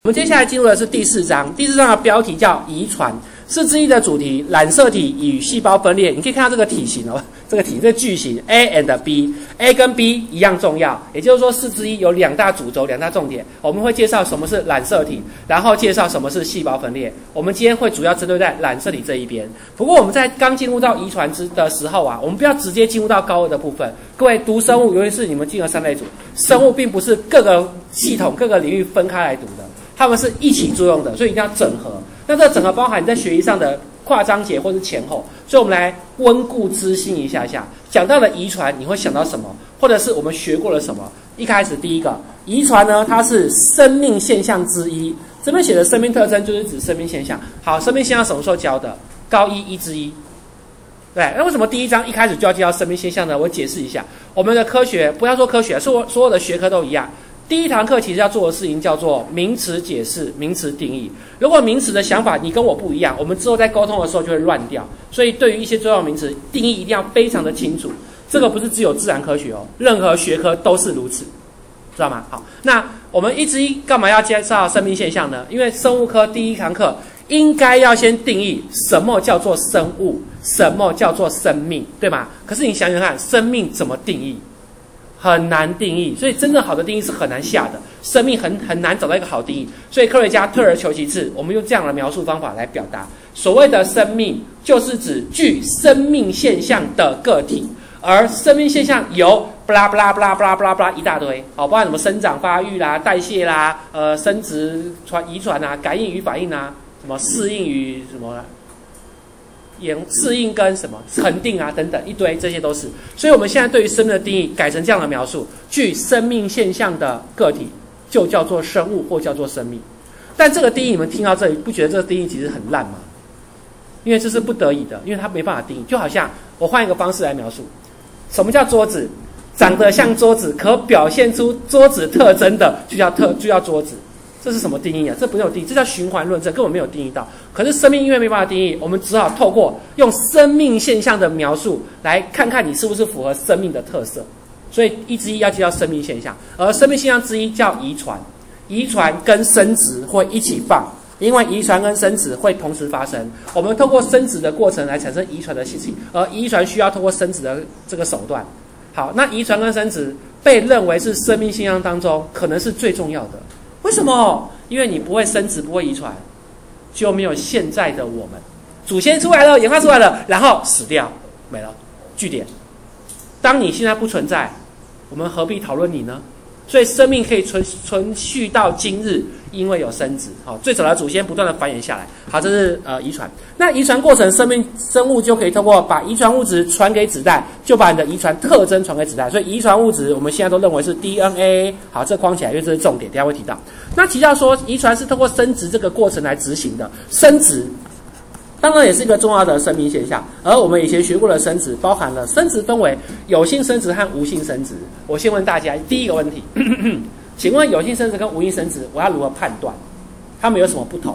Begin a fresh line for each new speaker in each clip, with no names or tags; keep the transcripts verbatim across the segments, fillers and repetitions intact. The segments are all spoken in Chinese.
我们接下来进入的是第四章，第四章的标题叫遗传，是之一的主题，染色体与细胞分裂。你可以看到这个体型哦，这个体这个句型 A and B，A 跟 B 一样重要，也就是说四之一有两大主轴、两大重点。我们会介绍什么是染色体，然后介绍什么是细胞分裂。我们今天会主要针对在染色体这一边。不过我们在刚进入到遗传之的时候啊，我们不要直接进入到高二的部分。各位读生物，尤其是你们进了三类组，生物并不是各个系统、各个领域分开来读的。它们是一起作用的，所以一定要整合。那这个整合包含你在学习上的跨章节或是前后，所以我们来温故知新一下下。讲到了遗传，你会想到什么？或者是我们学过了什么？一开始第一个，遗传呢，它是生命现象之一。这边写的生命特征就是指生命现象。好，生命现象什么时候教的？高一一之一。对，那为什么第一章一开始就要介绍生命现象呢？我解释一下。我们的科学，不要说科学，所所有的学科都一样。第一堂课其实要做的事情叫做名词解释、名词定义。如果名词的想法你跟我不一样，我们之后在沟通的时候就会乱掉。所以对于一些重要名词定义一定要非常的清楚。这个不是只有自然科学哦，任何学科都是如此，知道吗？好，那我们一之一干嘛要介绍生命现象呢？因为生物科第一堂课应该要先定义什么叫做生物，什么叫做生命，对吗？可是你想想看，生命怎么定义？很难定义，所以真正好的定义是很难下的。生命很很难找到一个好定义，所以科学家退而求其次，我们用这样的描述方法来表达。所谓的生命，就是指具生命现象的个体，而生命现象由不啦不啦不啦不啦不啦不啦一大堆，好，包含什么生长发育啦、代谢啦、呃生殖传遗传啊、感应与反应啊、什么适应与什么。演适应跟什么恒定啊等等一堆，这些都是。所以我们现在对于生命的定义改成这样的描述：具生命现象的个体就叫做生物或叫做生命。但这个定义你们听到这里，不觉得这个定义其实很烂吗？因为这是不得已的，因为它没办法定义。就好像我换一个方式来描述，什么叫桌子？长得像桌子，可表现出桌子特征的，就叫特就叫桌子。这是什么定义啊？这没有定义，这叫循环论证，根本没有定义到。可是生命因为没办法定义，我们只好透过用生命现象的描述来看看你是不是符合生命的特色。所以一之一要介绍生命现象，而生命现象之一叫遗传。遗传跟生殖会一起放，因为遗传跟生殖会同时发生。我们透过生殖的过程来产生遗传的事情，而遗传需要透过生殖的这个手段。好，那遗传跟生殖被认为是生命现象当中可能是最重要的。为什么？因为你不会生殖，不会遗传，就没有现在的我们。祖先出来了，演化出来了，然后死掉，没了，句点。当你现在不存在，我们何必讨论你呢？所以生命可以存存续到今日，因为有生殖。好，最早的祖先不断的繁衍下来。好，这是呃遗传。那遗传过程，生命生物就可以透过把遗传物质传给子代，就把你的遗传特征传给子代。所以遗传物质我们现在都认为是 D N A。好，这框起来，因为这是重点，等一下会提到。那提到说遗传是透过生殖这个过程来执行的，生殖当然也是一个重要的生命现象。而我们以前学过的生殖，包含了生殖分为有性生殖和无性生殖。我先问大家第一个问题，咳咳咳请问有性生殖跟无性生殖，我要如何判断？它们有什么不同？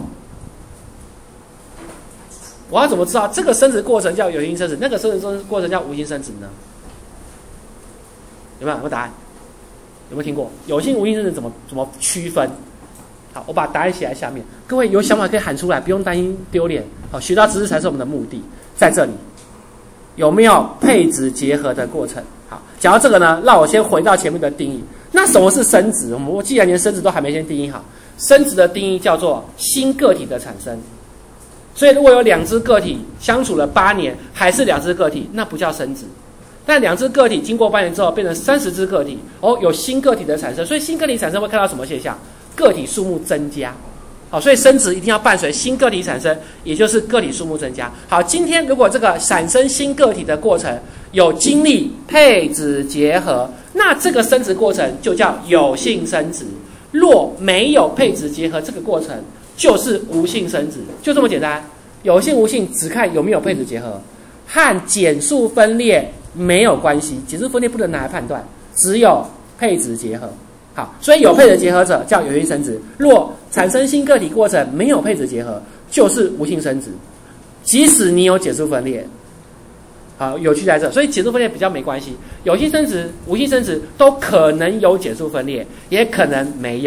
我要怎么知道这个生殖过程叫有性生殖，那个生殖过程叫无性生殖呢？有没有？有没有答案？有没有听过？有性无性生殖怎么怎么区分？好，我把答案写在下面。各位有想法可以喊出来，不用担心丢脸。好，学到知识才是我们的目的。在这里有没有配子结合的过程？好，讲到这个呢，让我先回到前面的定义。那什么是生殖？我们我既然连生殖都还没先定义好，生殖的定义叫做新个体的产生。所以如果有两只个体相处了八年，还是两只个体，那不叫生殖。但两只个体经过八年之后变成三十只个体，哦，有新个体的产生。所以新个体产生会看到什么现象？个体数目增加。好，所以生殖一定要伴随新个体产生，也就是个体数目增加。好，今天如果这个产生新个体的过程有经历配子结合，那这个生殖过程就叫有性生殖。若没有配子结合这个过程，就是无性生殖，就这么简单。有性无性只看有没有配子结合，和减数分裂没有关系，减数分裂不能拿来判断，只有配子结合。好，所以有配子结合者叫有性生殖。若产生新个体过程没有配子结合，就是无性生殖。即使你有减数分裂，好，有趣在这，所以减数分裂比较没关系。有性生殖、无性生殖都可能有减数分裂，也可能没有。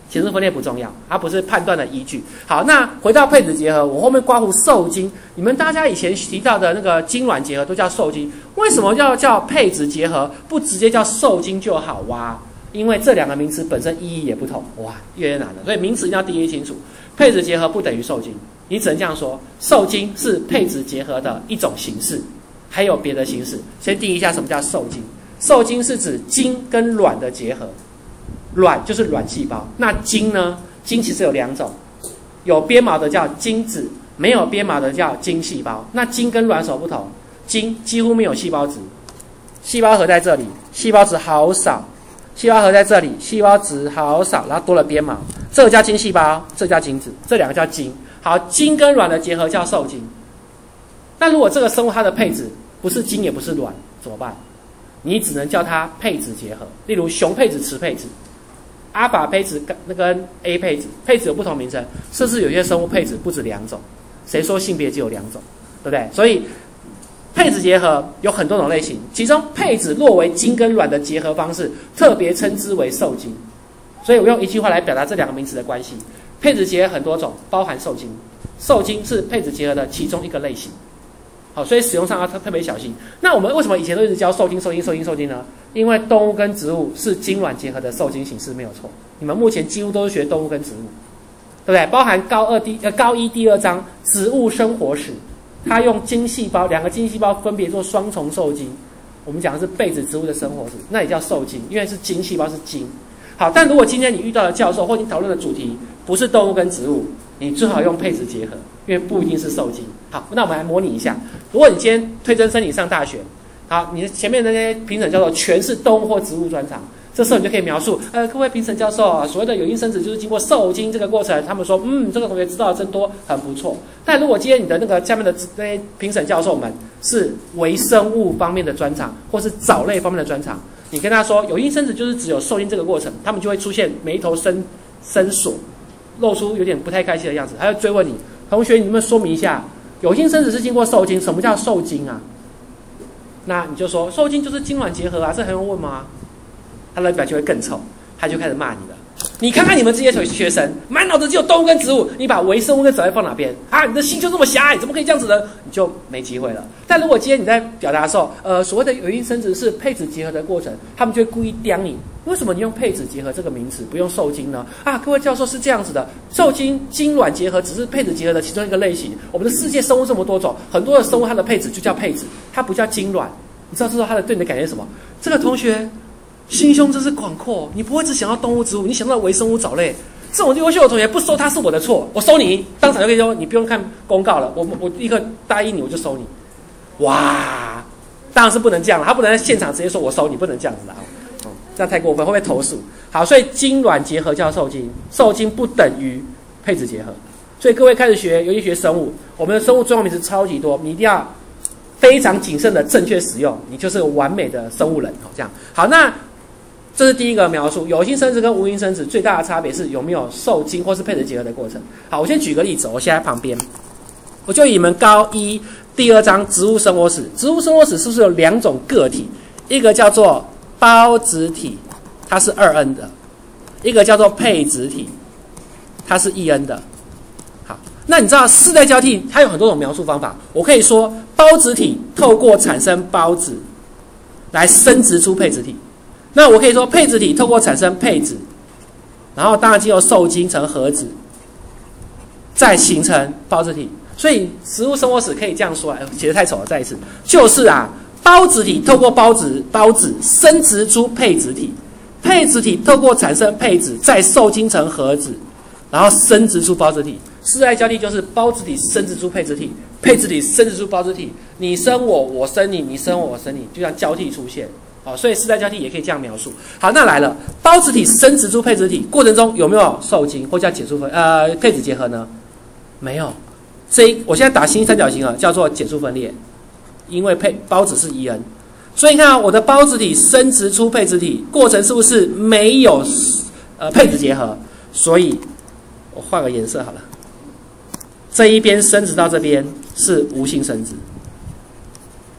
显示分裂不重要，它不是判断的依据。好，那回到配子结合，我后面刮胡受精，你们大家以前提到的那个精卵结合都叫受精，为什么要叫配子结合，不直接叫受精就好哇？因为这两个名词本身意义也不同，哇，越来越难了。所以名词一定要定义清楚，配子结合不等于受精，你只能这样说，受精是配子结合的一种形式，还有别的形式。先定义一下什么叫受精，受精是指精跟卵的结合。卵就是卵细胞，那精呢？精其实有两种，有鞭毛的叫精子，没有鞭毛的叫精细胞。那精跟卵有什么不同？精几乎没有细胞质，细胞核在这里，细胞质好少；细胞核在这里，细胞质好少，然后多了鞭毛，这个叫精细胞，这个叫精子，这两个叫精。好，精跟卵的结合叫受精。那如果这个生物它的配子不是精也不是卵，怎么办？你只能叫它配子结合，例如雄配子、雌配子。阿法配子跟那个 A 配子，配子有不同名称，甚至有些生物配子不止两种。谁说性别只有两种，对不对？所以配子结合有很多种类型，其中配子若为精跟卵的结合方式，特别称之为受精。所以我用一句话来表达这两个名词的关系：配子结合很多种，包含受精。受精是配子结合的其中一个类型。好，所以使用上要特特别小心。那我们为什么以前都一直教受精、受精、受精、受精呢？因为动物跟植物是精卵结合的受精形式，没有错。你们目前几乎都是学动物跟植物，对不对？包含高二第呃高一第二章植物生活史，它用精细胞两个精细胞分别做双重受精。我们讲的是被子植物的生活史，那也叫受精，因为是精细胞是精。好，但如果今天你遇到的教授或你讨论的主题不是动物跟植物，你最好用配子结合，因为不一定是受精。好，那我们来模拟一下，如果你今天推甄生你上大学，好，你的前面的那些评审教授全是动物或植物专长，这时候你就可以描述，呃，各位评审教授啊，所谓的有阴生殖就是经过受精这个过程，他们说，嗯，这个同学知道的真多，很不错。但如果今天你的那个下面的那些评审教授们是微生物方面的专长，或是藻类方面的专长，你跟他说有阴生殖就是只有受精这个过程，他们就会出现眉头深深锁，露出有点不太开心的样子，还要追问你，同学，你能不能说明一下，有阴生殖是经过受精，什么叫受精啊？那你就说受精就是精卵结合啊，这还用问吗？他的表情会更臭，他就开始骂你了。你看看你们这些学生，满脑子只有动物跟植物，你把微生物跟藻类放哪边啊？你的心就这么狭隘，怎么可以这样子呢？你就没机会了。但如果今天你在表达的时候，呃，所谓的有阴生殖是配子结合的过程，他们就会故意刁你。为什么你用配子结合这个名词，不用受精呢？啊，各位教授是这样子的，受精精卵结合只是配子结合的其中一个类型。我们的世界生物这么多种，很多的生物它的配子就叫配子，它不叫精卵。你知道知道它的对你的感觉是什么？这个同学心胸真是广阔，你不会只想到动物植物，你想到微生物藻类。这种优秀的同学不收他是我的错，我收你，当场就可以说你不用看公告了，我我立刻答应你，我就收你。哇，当然是不能这样了，他不能在现场直接说我收你，不能这样子的啊。这样太过分，会不会投诉？好，所以精卵结合叫受精，受精不等于配子结合。所以各位开始学，尤其学生物，我们的生物专有名词超级多，你一定要非常谨慎的正确使用，你就是完美的生物人。好，这样好，那这是第一个描述，有阴生殖跟无阴生殖最大的差别是有没有受精或是配子结合的过程。好，我先举个例子，我现在旁边，我就以你们高一第二章植物生活史，植物生活史是不是有两种个体？一个叫做孢子体，它是二 N 的，一个叫做配子体，它是一 N 的。好，那你知道世代交替它有很多种描述方法，我可以说孢子体透过产生孢子来生殖出配子体，那我可以说配子体透过产生配子，然后当然经由受精成核子，再形成孢子体。所以植物生活史可以这样说，哎，写得太丑了，再一次，就是啊。孢子体透过孢子孢子生殖出配子体，配子体透过产生配子，再受精成核子，然后生殖出孢子体。世代交替就是孢子体生殖出配子体，配子体生殖出孢子体，你生我，我生你，你生我，我生你，就像交替出现。好，所以世代交替也可以这样描述。好，那来了，孢子体生殖出配子体过程中有没有受精或叫解除分呃配子结合呢？没有。这一我现在打新三角形了，叫做减数分裂。因为配孢子是 E N， 所以你看啊，我的孢子体生殖出配子体过程是不是没有呃配子结合？所以我换个颜色好了，这一边生殖到这边是无性生殖，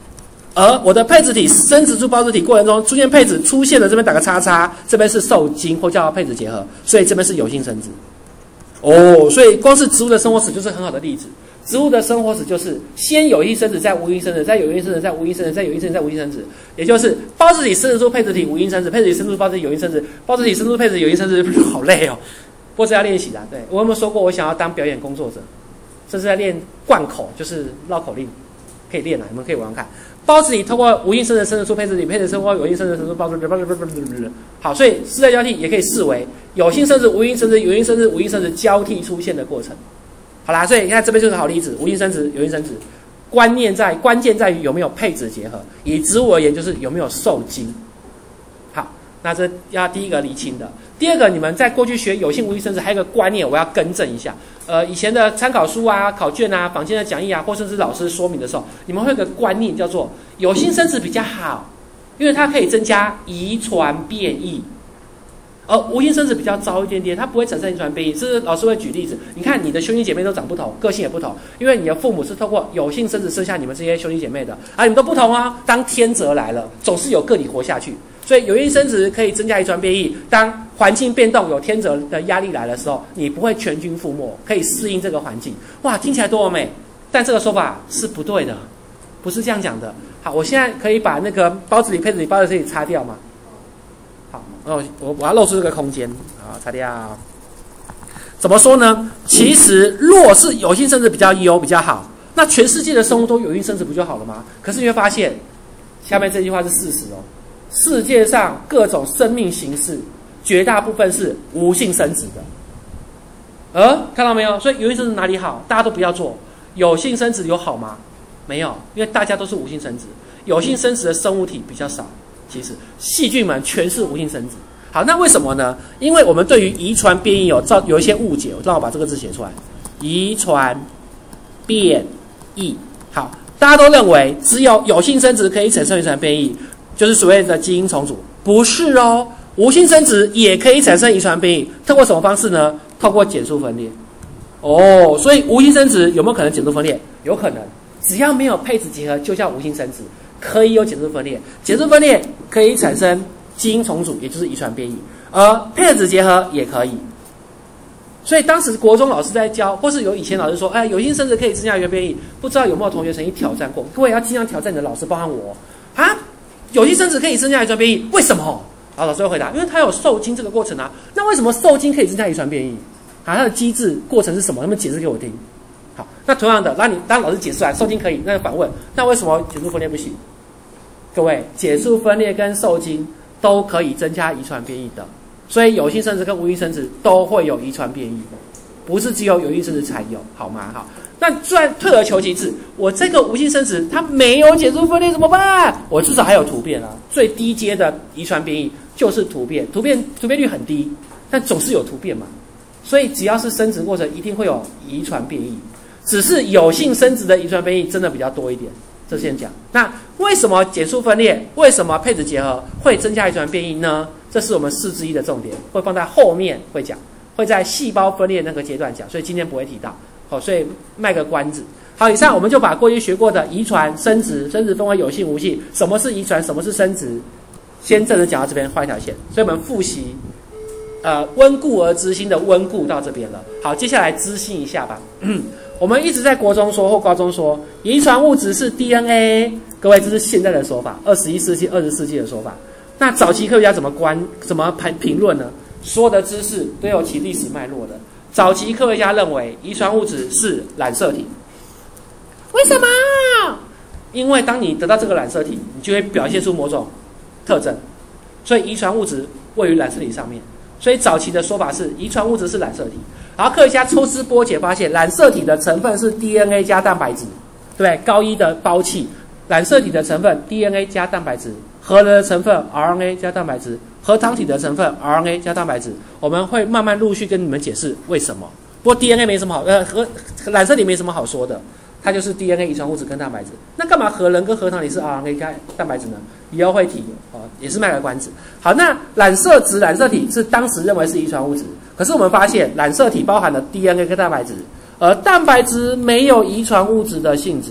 而我的配子体生殖出孢子体过程中出现配子出现了，这边打个叉叉，这边是受精或叫配子结合，所以这边是有性生殖。哦，所以光是植物的生活史就是很好的例子。植物的生活史就是先有性生殖，再无性生殖，再有性生殖，再无性生殖，再有性生殖，再无性生殖，也就是孢子体生殖出配子体无性生殖，配子体生殖出孢子体有性生殖，孢子体生殖出配子体有性生殖，好累哦。不过这要练习的，对我有没有说过我想要当表演工作者？这是在练贯口，就是绕口令，可以练啊，你们可以玩玩看。孢子体通过无性生殖生殖出配子体，配子体通过有性生殖生殖出孢子体。好，所以世代交替也可以视为有性生殖、无性生殖、有性生殖、无性生殖交替出现的过程。好啦，所以你看这边就是个好例子，无性生殖、有性生殖，观念在关键在于有没有配子结合。以植物而言，就是有没有受精。好，那这要第一个厘清的。第二个，你们在过去学有性无性生殖，还有一个观念我要更正一下。呃，以前的参考书啊、考卷啊、坊间的讲义啊，或甚至老师说明的时候，你们会有个观念叫做有性生殖比较好，因为它可以增加遗传变异。而无性生殖比较糟一点点，它不会产生遗传变异。这是老师会举例子，你看你的兄弟姐妹都长不同，个性也不同，因为你的父母是透过有性生殖生下你们这些兄弟姐妹的，啊，你们都不同哦。当天择来了，总是有个体活下去，所以有性生殖可以增加遗传变异。当环境变动有天择的压力来的时候，你不会全军覆没，可以适应这个环境。哇，听起来多美！但这个说法是不对的，不是这样讲的。好，我现在可以把那个孢子体、配子体、孢子体擦掉吗？好，哦，我我要露出这个空间，好，擦掉。怎么说呢？其实若是有性生殖比较优、比较好，那全世界的生物都有性生殖不就好了吗？可是你会发现，下面这句话是事实哦。世界上各种生命形式，绝大部分是无性生殖的。呃，看到没有？所以有性生殖哪里好？大家都不要做。有性生殖有好吗？没有，因为大家都是无性生殖。有性生殖的生物体比较少。其实细菌们全是无性生殖。好，那为什么呢？因为我们对于遗传变异有造有一些误解。我让我把这个字写出来，遗传变异。好，大家都认为只有有性生殖可以产生遗传变异，就是所谓的基因重组。不是哦，无性生殖也可以产生遗传变异。透过什么方式呢？透过减数分裂。哦，所以无性生殖有没有可能减数分裂？有可能，只要没有配子结合，就叫无性生殖。可以有减数分裂，减数分裂可以产生基因重组，也就是遗传变异，而配子结合也可以。所以当时国中老师在教，或是有以前老师说，哎，有性生殖可以增加遗传变异，不知道有没有同学曾经挑战过？各位要尽量挑战你的老师，包含我啊！有性生殖可以增加遗传变异，为什么？然后老师会回答，因为它有受精这个过程啊。那为什么受精可以增加遗传变异？啊，它的机制过程是什么？能不能解释给我听？好，那同样的，那你当老师解释完，受精可以，那就反问，那为什么减数分裂不行？各位，减数分裂跟受精都可以增加遗传变异的，所以有性生殖跟无性生殖都会有遗传变异，不是只有有性生殖才有，好吗？好，那虽然退而求其次，我这个无性生殖它没有减数分裂怎么办？我至少还有突变啊，最低阶的遗传变异就是突变，突变突变率很低，但总是有突变嘛，所以只要是生殖过程，一定会有遗传变异，只是有性生殖的遗传变异真的比较多一点。这先讲，那为什么减数分裂，为什么配子结合会增加遗传变异呢？这是我们四之一的重点，会放在后面会讲，会在细胞分裂那个阶段讲，所以今天不会提到。好，所以卖个关子。好，以上我们就把过去学过的遗传、生殖、生殖分为有性、无性，什么是遗传，什么是生殖，先正式讲到这边，画一条线。所以我们复习，呃，温故而知新的温故到这边了。好，接下来知新一下吧。我们一直在国中说或高中说，遗传物质是 D N A， 各位这是现在的说法，二十一世纪、二十世纪的说法。那早期科学家怎么观、怎么评评论呢？所有的知识都有其历史脉络的。早期科学家认为遗传物质是染色体，为什么？因为当你得到这个染色体，你就会表现出某种特征，所以遗传物质位于染色体上面。所以早期的说法是遗传物质是染色体。然后科学家抽丝剥茧发现，染色体的成分是 D N A 加蛋白质，对不对？高一的包气，染色体的成分 D N A 加蛋白质，核仁的成分 R N A 加蛋白质，核糖体的成分 R N A 加蛋白质。我们会慢慢陆续跟你们解释为什么。不过 D N A 没什么好，呃，核染色体没什么好说的，它就是 D N A 遗传物质跟蛋白质。那干嘛核仁跟核糖体是 R N A 加蛋白质呢？以后会提哦，也是卖个关子。好，那染色质、染色体是当时认为是遗传物质，可是我们发现染色体包含了 D N A 跟蛋白质，而蛋白质没有遗传物质的性质，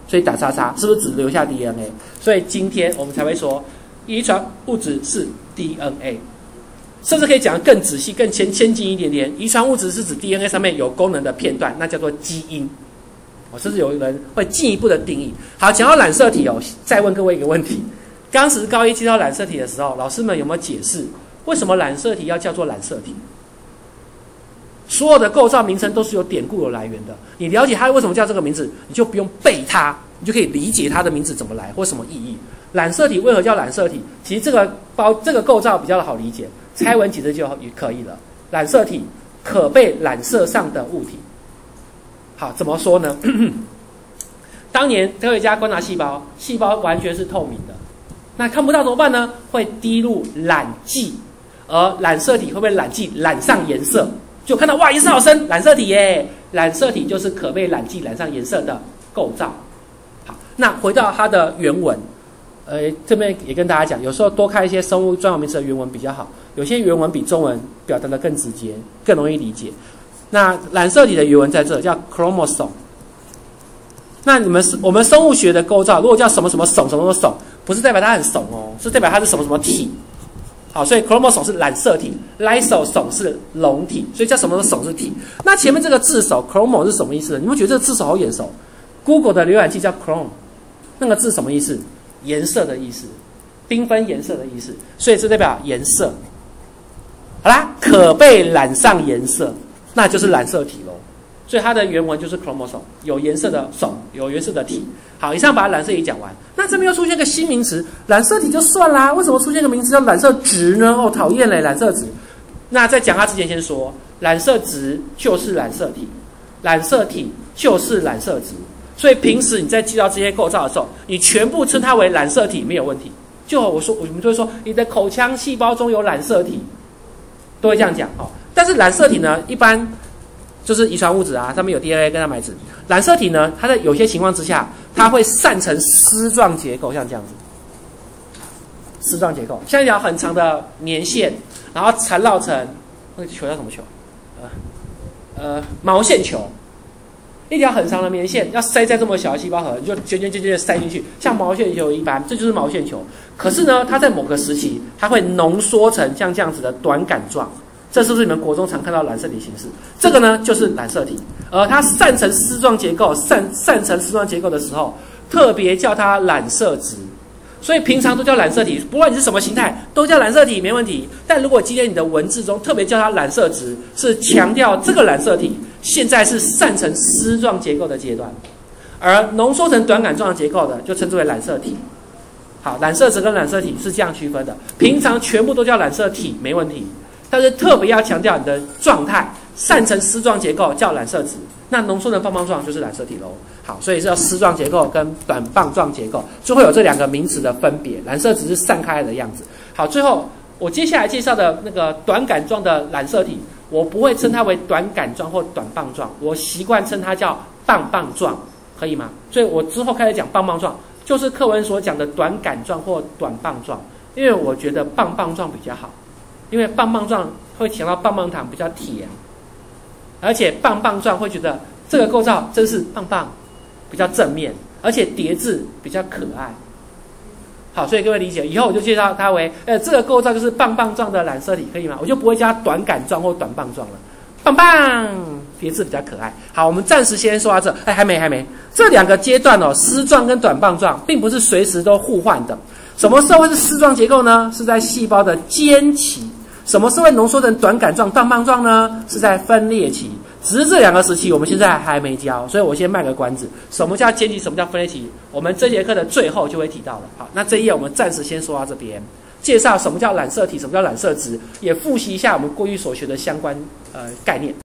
所以打叉叉，是不是只留下 D N A？ 所以今天我们才会说，遗传物质是 D N A， 甚至可以讲得更仔细、更先先进一点点。遗传物质是指 D N A 上面有功能的片段，那叫做基因。哦，甚至有人会进一步的定义。好，讲到染色体哦，再问各位一个问题：当时高一介绍染色体的时候，老师们有没有解释为什么染色体要叫做染色体？所有的构造名称都是有典故有来源的。你了解它为什么叫这个名字，你就不用背它，你就可以理解它的名字怎么来或什么意义。染色体为何叫染色体？其实这个包这个构造比较好理解，拆文几次就也可以了。染色体，可被染色上的物体。好，怎么说呢？当年科学家观察细胞，细胞完全是透明的，那看不到怎么办呢？会滴入染剂，而染色体会被染剂染上颜色。就看到哇，颜色好深，染色体耶！染色体就是可被染剂染上颜色的构造。好，那回到它的原文，呃，这边也跟大家讲，有时候多看一些生物专有名词的原文比较好，有些原文比中文表达的更直接，更容易理解。那染色体的原文在这，叫 chromosome。那你们我们生物学的构造，如果叫什么什么怂什么什么怂，不是代表它很怂哦，是代表它是什么什么体。好，所以 chromosome 是染色体 ，lysosome 是笼体，所以叫什么什么是体。那前面这个字首 chromo 是什么意思呢？你们觉得这个字首好眼熟 ？Google 的浏览器叫 Chrome， 那个字什么意思？颜色的意思，缤纷颜色的意思，所以这代表颜色。好啦，可被染上颜色，那就是染色体喽。所以它的原文就是 chromosome， 有颜色的种，有颜色的体。好，以上把染色体讲完。那这边又出现个新名词，染色体就算啦，为什么出现个名词叫染色质呢？哦，讨厌嘞，染色质。那在讲它之前，先说染色质就是染色体，染色体就是染色质。所以平时你在记到这些构造的时候，你全部称它为染色体没有问题。就我说，我们就会说你的口腔细胞中有染色体，都会这样讲哦。但是染色体呢，一般就是遗传物质啊，上面有 D N A 跟蛋白质。染色体呢，它在有些情况之下，它会散成丝状结构，像这样子。丝状结构像一条很长的棉线，然后缠绕成那个球叫什么球？呃呃，毛线球。一条很长的棉线要塞在这么小的细胞核，你就卷卷卷卷的塞进去，像毛线球一般，这就是毛线球。可是呢，它在某个时期，它会浓缩成像这样子的短杆状。这是不是你们国中常看到染色体形式？这个呢就是染色体，而它散成丝状结构、散散成丝状结构的时候，特别叫它染色质。所以平常都叫染色体，不管你是什么形态，都叫染色体没问题。但如果今天你的文字中特别叫它染色质，是强调这个染色体现在是散成丝状结构的阶段，而浓缩成短杆状结构的就称之为染色体。好，染色质跟染色体是这样区分的。平常全部都叫染色体没问题。但是特别要强调你的状态，散成丝状结构叫染色质，那浓缩成棒棒状就是染色体喽。好，所以是要丝状结构跟短棒状结构，就会有这两个名词的分别。染色质是散开来的样子。好，最后我接下来介绍的那个短杆状的染色体，我不会称它为短杆状或短棒状，我习惯称它叫棒棒状，可以吗？所以我之后开始讲棒棒状，就是课文所讲的短杆状或短棒状，因为我觉得棒棒状比较好。因为棒棒状会想到棒棒糖比较甜，而且棒棒状会觉得这个构造真是棒棒，比较正面，而且叠字比较可爱。好，所以各位理解，以后我就介绍它为，呃，这个构造就是棒棒状的染色体，可以吗？我就不会加短杆状或短棒状了，棒棒，叠字比较可爱。好，我们暂时先说到这，哎，还没还没，这两个阶段哦，丝状跟短棒状并不是随时都互换的。什么时候会是丝状结构呢？是在细胞的间期。什么时候会浓缩成短杆状、棒棒状呢？是在分裂期。只是这两个时期我们现在还没教，所以我先卖个关子。什么叫间期？什么叫分裂期？我们这节课的最后就会提到了。好，那这一页我们暂时先说到这边，介绍什么叫染色体，什么叫染色质，也复习一下我们过去所学的相关呃概念。